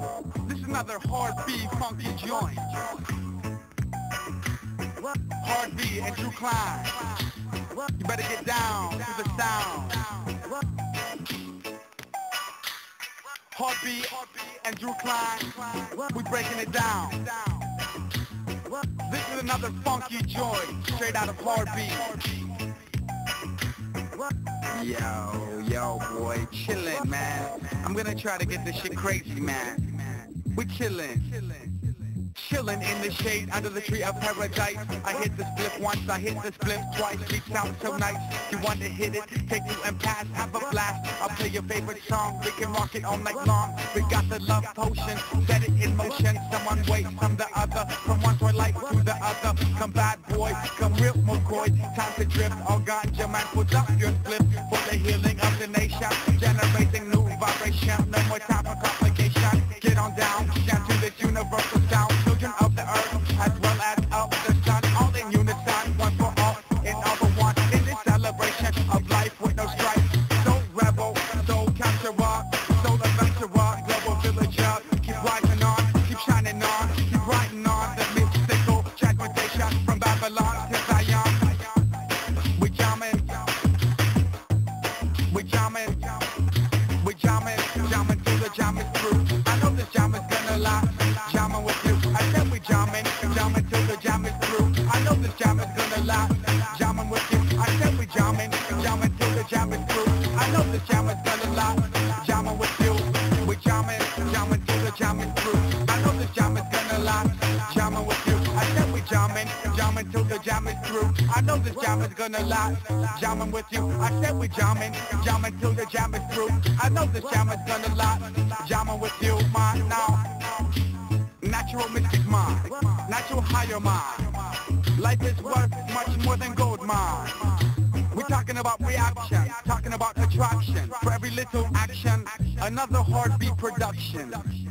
This is another hard beat, funky joint. Hard beat and Drew Klein. You better get down to the sound. Hard beat and Drew Klein. We breaking it down. This is another funky joint, straight out of Hard beat. Yo, boy, chillin', man. I'm gonna try to get this shit crazy, man. We chillin'. Chillin' in the shade under the tree of paradise. I hit the split once, I hit the split twice. Beat sound so nice, you want to hit it, take you and pass, have a blast. I'll play your favorite song, we can rock it all night long. We got the love potion, set it in motion. Someone wait from the other, from one twilight to the other. Come bad boy, come real McCoy, time to drift. All ganja man, put up your slip for the healing of the nation. Generating new vibration, no more time for complication. Get on down to this universal sound. Children of the earth, as well as of the sun, all in unison, one for all, and all for one, in this celebration of life with no strife. So rebel, so capturer, so adventurer, global villager, keep rising on, keep shining on, keep writing on, the mystical transmutation from Babylon to Zion. We jamming, we jamming, we jamming, jamming through the jamming through. I know this jam is gonna last, jamming with you. I said we jamming till the jam is through. I know this jam is gonna last, jamming with you. I said we jamming till the jam is through. I know this jam is gonna last, jamming with you. We jamming till the jam is through. I know this jam is gonna last, jamming with you. I said we jamming till the jam is through. I know this jam is gonna last, jamming with you. I said we jamming till the jam is through. I know this jam is gonna last, jamming with you. Man, now. Natural mystic mind, natural higher mind. Life is worth much more than gold mine. We're talking about reaction, talking about attraction. For every little action, another heartbeat production.